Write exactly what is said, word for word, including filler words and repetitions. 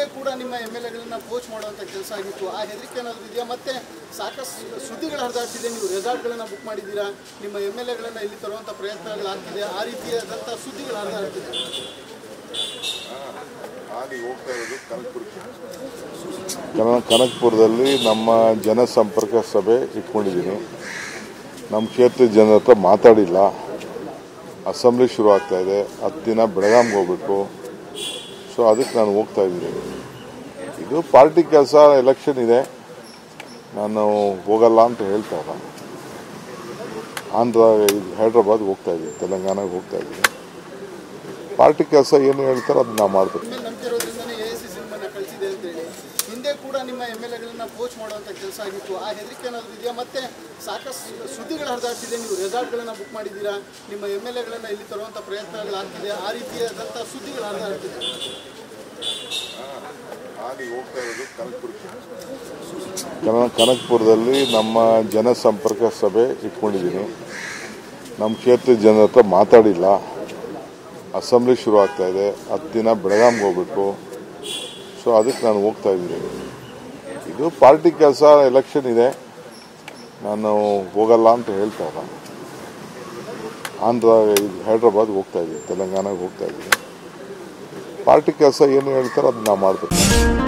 ಕೂಡ ನಿಮ್ಮ M L ಎಗಳನ್ನ coach ಮಾಡುವಂಥ ಕೆಲಸ ಆಗಿತ್ತು. ಆ ಹೆದರಿಕೆ ಏನಾದರೂ ಇದೆಯಾ? ಮತ್ತೆ ಸಾಕಷ್ಟು ಸುದ್ದಿಗಳು ಹರಿದಾಡ್ತಿದೆ, ನೀವು ರೆಸಾರ್ಟ್ಗಳನ್ನು ಬುಕ್ ಮಾಡಿದ್ದೀರಾ, ನಿಮ್ಮ ಎಮ್ ಎಲ್ ಎಗಳನ್ನು ಇಲ್ಲಿ ತರುವಂಥ ಪ್ರಯತ್ನಗಳಾಗ್ತಿದೆ, ಆ ರೀತಿಯಾದಂಥ ಸುದ್ದಿಗಳು ಹರಿದಾಡ್ತಿದೆ. ಕನಕಪುರದಲ್ಲಿ ನಮ್ಮ ಜನಸಂಪರ್ಕ ಸಭೆ ಇಟ್ಕೊಂಡಿದ್ದೀನಿ. ನಮ್ಮ ಕ್ಷೇತ್ರದ ಜನರ ಹತ್ರ ಮಾತಾಡಿಲ್ಲ. ಅಸೆಂಬ್ಲಿ ಶುರು ಆಗ್ತಾ ಇದೆ, ಹತ್ತು ದಿನ ಬೆಳಗಾಂಗೆ ಹೋಗ್ಬೇಕು. ಸೊ ಅದಕ್ಕೆ ನಾನು ಹೋಗ್ತಾ ಇದ್ದೀನಿ. ಇದು ಪಾರ್ಟಿ ಕೆಲಸ, ಎಲೆಕ್ಷನ್ ಇದೆ, ನಾನು ಹೋಗಲ್ಲ ಅಂತ ಹೇಳ್ತಾ ಇಲ್ಲ. ಆಂಧ್ರ ಹೈದ್ರಾಬಾದ್ ಹೋಗ್ತಾ ಇದ್ದೀನಿ, ತೆಲಂಗಾಣಗೆ ಹೋಗ್ತಾ ಇದ್ದೀನಿ. ಪಾರ್ಟಿ ಕೆಲಸ ಏನು ಹೇಳ್ತಾರೋ ಅದನ್ನ ನಾವು ಮಾಡಬೇಕು. ಹಿಂದೆ ಕೂಡ ನಿಮ್ಮ ಎಮ್ ಎಲ್ ಎಗಳನ್ನ ಕೋಚ್ ಮಾಡುವಂಥ ಕೆಲಸ ಆಗಿತ್ತು. ಆ ಹೆದರಿಕೆ ಏನಾದರೂ ಇದೆಯಾ? ಮತ್ತೆ ಸಾಕಷ್ಟು ಸುದ್ದಿಗಳು ಹರಿದಾಡ್ತಿದೆ, ನೀವು ರೆಸಾರ್ಟ್ಗಳನ್ನು ಬುಕ್ ಮಾಡಿದ್ದೀರಾ, ನಿಮ್ಮ ಎಮ್ ಎಲ್ ಎಗಳನ್ನು ಇಲ್ಲಿ ತರುವಂಥ ಪ್ರಯತ್ನಗಳಾಗ್ತಿದೆ, ಆ ರೀತಿಯಾದಂಥ ಸುದ್ದಿಗಳು ಹರಿದಾಡ್ತಿದೆ. ಕನಕಪುರದಲ್ಲಿ ನಮ್ಮ ಜನಸಂಪರ್ಕ ಸಭೆ ಇಟ್ಕೊಂಡಿದ್ದೀನಿ. ನಮ್ಮ ಕ್ಷೇತ್ರದ ಜನರ ಹತ್ರ ಮಾತಾಡಿಲ್ಲ. ಅಸೆಂಬ್ಲಿ ಶುರು ಆಗ್ತಾ ಇದೆ, ಹತ್ತು ದಿನ ಬೆಳಗಾಂಗೆ ಹೋಗ್ಬೇಕು. ಸೊ ಅದಕ್ಕೆ ನಾನು ಹೋಗ್ತಾ ಇದ್ದೀನಿ. ಇದು ಪಾರ್ಟಿ ಕೆಲಸ, ಎಲೆಕ್ಷನ್ ಇದೆ, ನಾನು ಹೋಗಲ್ಲ ಅಂತ ಹೇಳ್ತಾ ಇಲ್ಲ. ಆಂಧ್ರ ಹೈದ್ರಾಬಾದ್ಗೆ ಹೋಗ್ತಾ ಇದ್ದೀನಿ, ತೆಲಂಗಾಣಗೆ ಹೋಗ್ತಾ ಇದ್ದೀನಿ. ಪಾರ್ಟಿ ಕೆಲಸ ಏನು ಹೇಳ್ತಾರೋ ಅದನ್ನ ನಾವು ಮಾಡಬೇಕು.